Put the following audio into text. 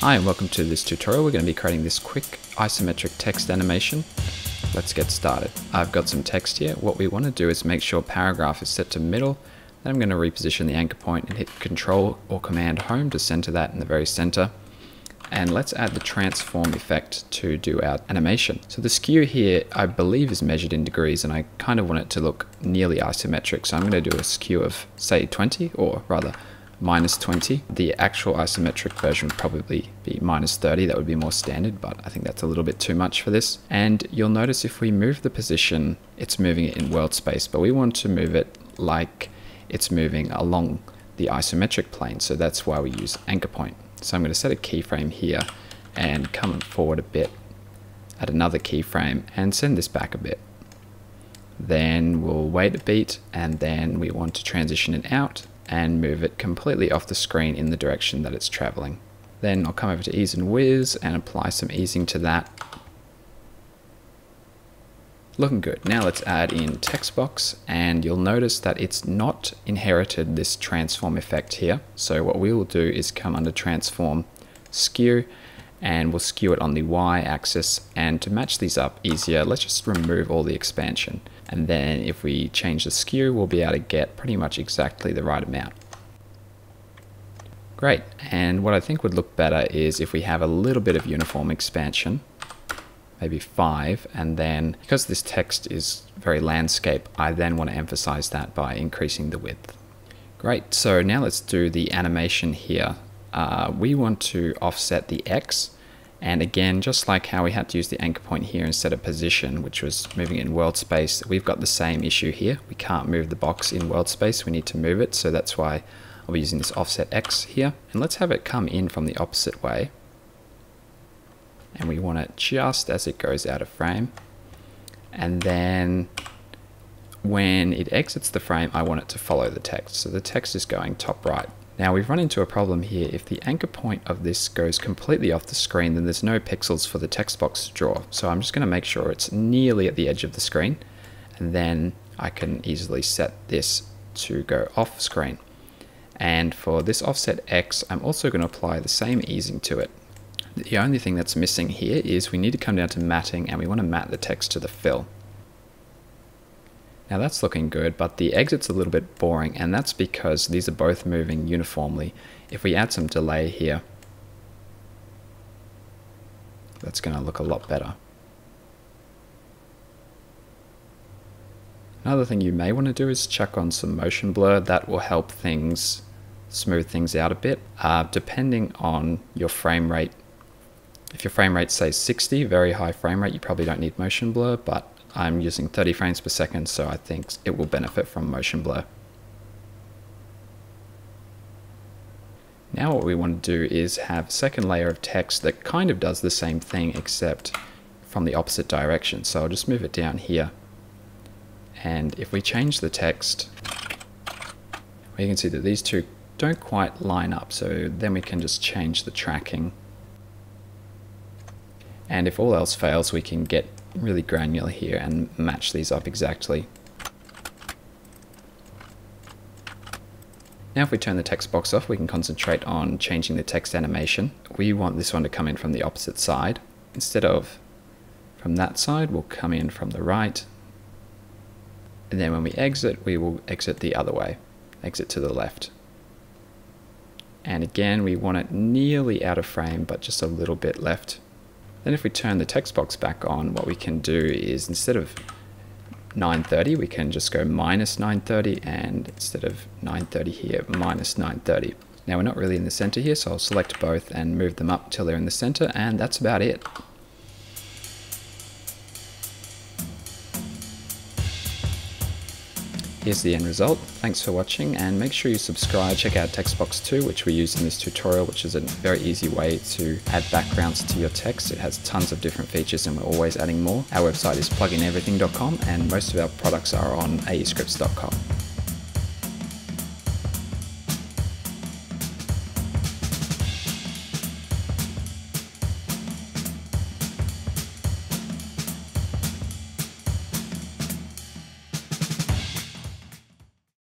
Hi and welcome to this tutorial. We're going to be creating this quick isometric text animation. Let's get started. I've got some text here. What we want to do is make sure paragraph is set to middle. Then I'm going to reposition the anchor point and hit Control or Command Home to center that in the very center. And let's add the transform effect to do our animation. So the skew here, I believe, is measured in degrees, and I kind of want it to look nearly isometric. So I'm going to do a skew of, say, 20, or rather minus 20. The actual isometric version would probably be minus 30. That would be more standard, but I think that's a little bit too much for this. And you'll notice if we move the position, it's moving it in world space, but we want to move it like it's moving along the isometric plane. So that's why we use anchor point. So I'm going to set a keyframe here and come forward a bit at another keyframe and send this back a bit. Then we'll wait a beat, and then we want to transition it out and move it completely off the screen in the direction that it's traveling. Then I'll come over to Ease and Whiz and apply some easing to that. Looking good. Now let's add in TextBox, and you'll notice that it's not inherited this transform effect here. So what we will do is come under Transform, Skew, and we'll skew it on the Y-axis. And to match these up easier, let's just remove all the expansion. And then if we change the skew, we'll be able to get pretty much exactly the right amount. Great, and what I think would look better is if we have a little bit of uniform expansion, maybe 5, and then because this text is very landscape, I then want to emphasize that by increasing the width. Great, so now let's do the animation here. We want to offset the X, and again, just like how we had to use the anchor point here instead of position, which was moving in world space, we've got the same issue here. We can't move the box in world space, we need to move it, so that's why I'll be using this offset X here. And let's have it come in from the opposite way. And we want it just as it goes out of frame. And then when it exits the frame, I want it to follow the text. So the text is going top right. Now we've run into a problem here. If the anchor point of this goes completely off the screen, then there's no pixels for the text box to draw. So I'm just going to make sure it's nearly at the edge of the screen, and then I can easily set this to go off screen. And for this offset X, I'm also going to apply the same easing to it. The only thing that's missing here is we need to come down to matting, and we want to mat the text to the fill. Now that's looking good, but the exit's a little bit boring, and that's because these are both moving uniformly. If we add some delay here, that's going to look a lot better. Another thing you may want to do is chuck on some motion blur. That will help things smooth things out a bit, depending on your frame rate. If your frame rate say 60, very high frame rate, you probably don't need motion blur, but I'm using 30 frames per second, so I think it will benefit from motion blur. Now what we want to do is have a second layer of text that kind of does the same thing except from the opposite direction. So I'll just move it down here. And if we change the text, we can see that these two don't quite line up, so then we can just change the tracking. And if all else fails, we can get really granular here and match these up exactly. Now if we turn the text box off, we can concentrate on changing the text animation. We want this one to come in from the opposite side. Instead of from that side, we'll come in from the right. And then when we exit, we will exit the other way, exit to the left. And again, we want it nearly out of frame, but just a little bit left. Then if we turn the text box back on, what we can do is instead of 930, we can just go minus 930, and instead of 930 here, minus 930. Now we're not really in the center here, so I'll select both and move them up till they're in the center, and that's about it. Here's the end result. Thanks for watching, and make sure you subscribe. Check out TextBox 2, which we use in this tutorial, which is a very easy way to add backgrounds to your text. It has tons of different features, and we're always adding more. Our website is plugineverything.com, and most of our products are on aescripts.com.